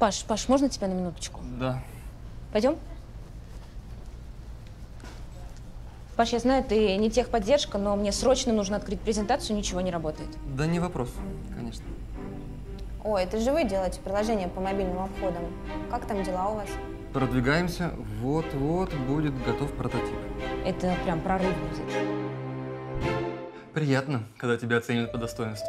Паш, можно тебя на минуточку? Да. Пойдем? Паш, я знаю, ты не техподдержка, но мне срочно нужно открыть презентацию, ничего не работает. Да не вопрос, конечно. Ой, это же вы делаете приложение по мобильным обходам. Как там дела у вас? Продвигаемся. Вот-вот будет готов прототип. Это прям прорыв будет. Приятно, когда тебя оценивают по достоинству.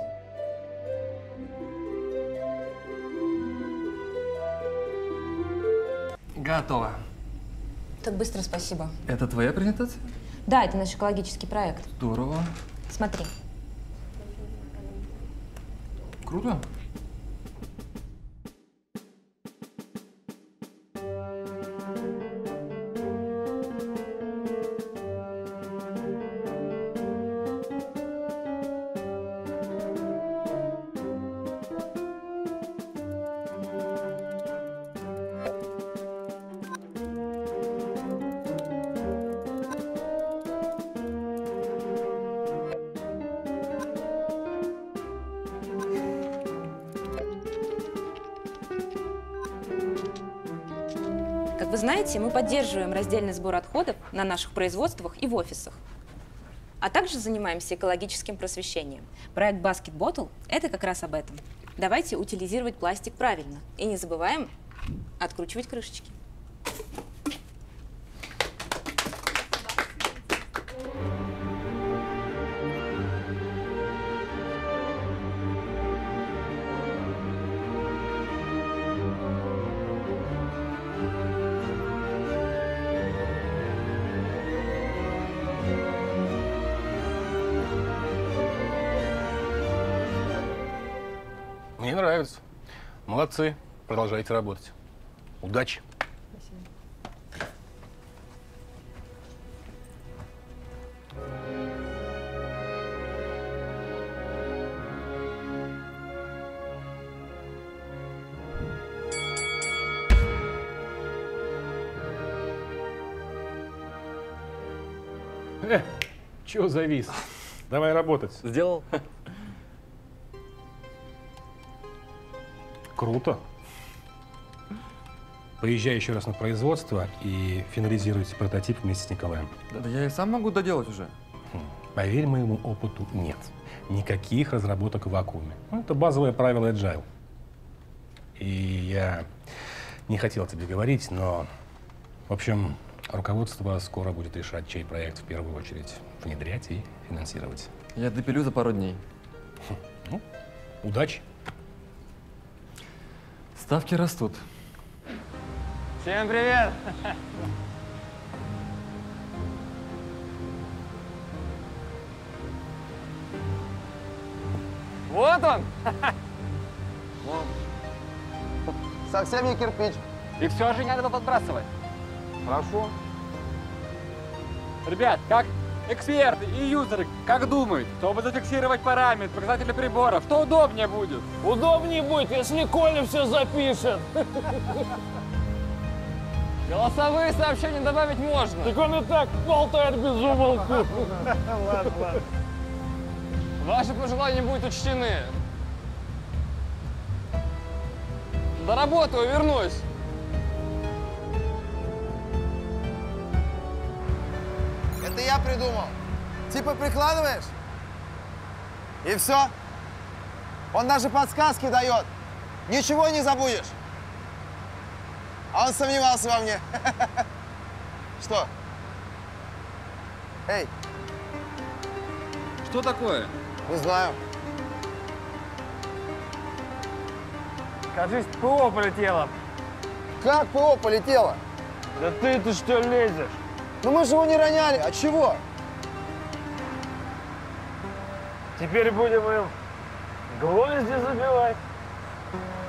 Готово. Так быстро, спасибо. Это твоя презентация? Да, это наш экологический проект. Здорово. Смотри. Круто. Как вы знаете, мы поддерживаем раздельный сбор отходов на наших производствах и в офисах. А также занимаемся экологическим просвещением. Проект Basket Bottle – это как раз об этом. Давайте утилизировать пластик правильно. И не забываем откручивать крышечки. Мне нравится. Молодцы. Продолжайте работать. Удачи. Чего завис? Давай работать. Сделал? Круто. Поезжай еще раз на производство и финализируйте прототип вместе с Николаем. Да я и сам могу доделать уже. Поверь моему опыту, нет. Никаких разработок в вакууме. Ну, это базовое правило Agile. И я не хотел тебе говорить, но, в общем, руководство скоро будет решать, чей проект в первую очередь внедрять и финансировать. Я допилю за пару дней. Ну, удачи. Ставки растут. Всем привет! Вот он! Совсем не кирпич. И все же не надо подбрасывать. Хорошо. Ребят, как эксперты и юзеры, как думают, чтобы зафиксировать параметры, показатели приборов, что удобнее будет? Удобнее будет, если Коля все запишет. Голосовые сообщения добавить можно. Так он и так болтает без умолку. Ладно. Ваши пожелания будут учтены. Доработаю, вернусь. Это я придумал. Типа прикладываешь, и все. Он даже подсказки дает. Ничего не забудешь. А он сомневался во мне. Что? Эй, Что такое? не знаю. Кажись, ПО полетело. Как ПО полетело? Да ты что лезешь? Ну мы же его не роняли. От чего? Теперь будем им гвозди забивать.